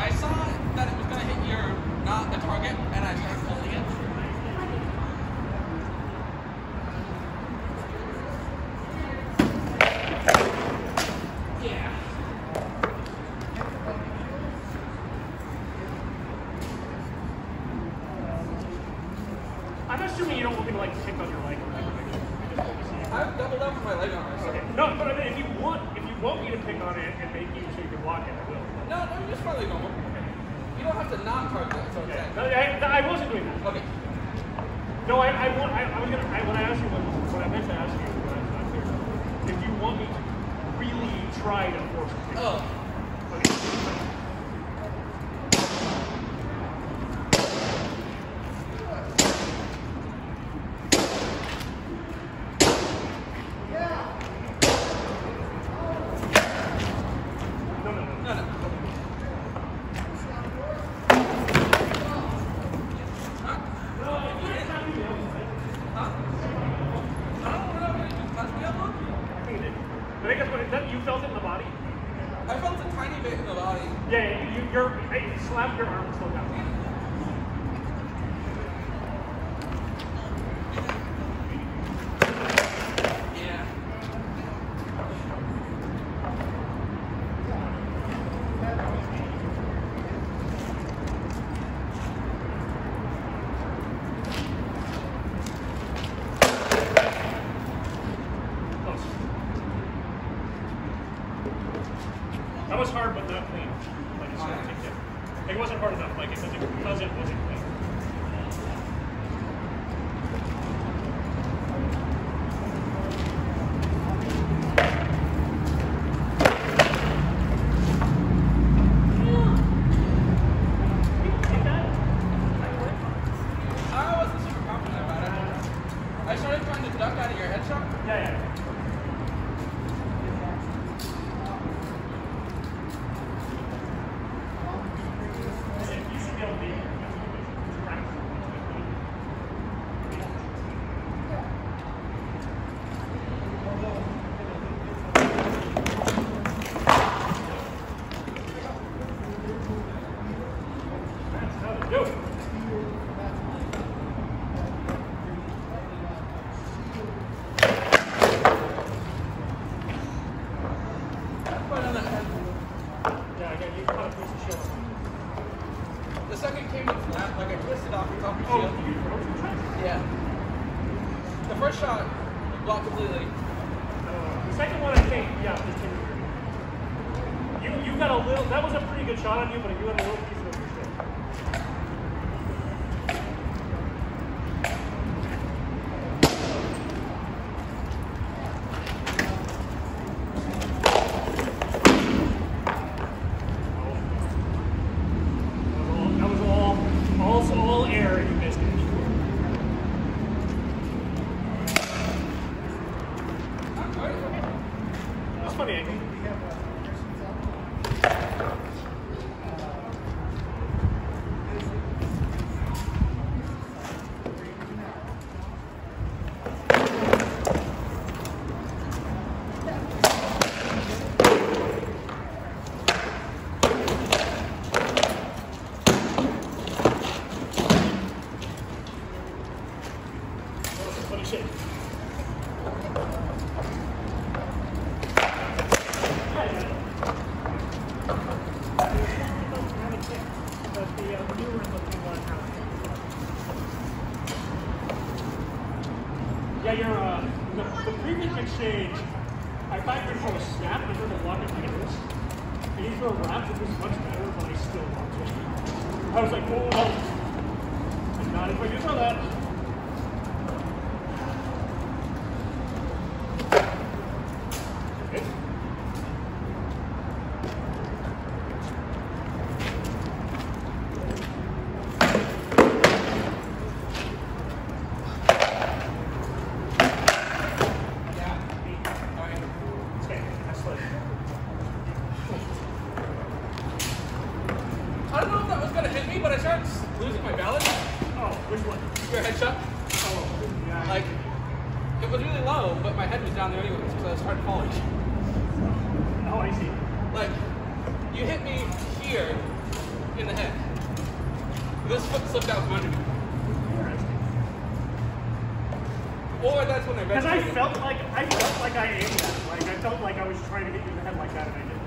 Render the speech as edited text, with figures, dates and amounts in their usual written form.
I saw that it was going to hit your, not the target, and I started holding it. Yeah. I'm assuming you don't want me to like pick on your leg or whatever. I've doubled up with my leg on it. So. Okay. No, but I mean, if you want me to pick on it and make you so you can block it, I will. No, just probably normal. Okay. You don't have to non-target it, so Okay. No, I wasn't doing that. Okay. No, I was gonna. When I asked you what I meant to ask you, when I was not clear, if you want me to really try to force it. Oh. Okay. You felt it in the body? I felt a tiny bit in the body. Yeah, you slapped your arm and slowed down. Yeah. That was hard, but not clean. Like it's not take it. It wasn't hard enough, like because it wasn't clean. I wasn't super confident about it. I started trying to duck out of your headshot. Yeah. The second came in flat, like I twisted off the top of your shield. Yeah. The first shot blocked completely. The second one, I think, yeah, just came in. You got a little, that was a pretty good shot on you, but you had a little piece of your shield. All air, you missed it. That's funny, I think. Funny shit. Yeah, the previous exchange, I thought you were going to snap and then the block it like this. And you throw wraps, it was much better, but I still blocked it. I was like, oh, and not if I do throw that. I don't know if that was going to hit me, but I started losing my balance. Oh, which one? Your headshot. Oh, yeah. Like, it was really low, but my head was down there anyway, so I started falling. Oh, I see. Like, you hit me here, in the head. This foot slipped out from under me. Or that's when I because I felt like I aimed at it. Like I felt like I was trying to get you in the head like that, and I did.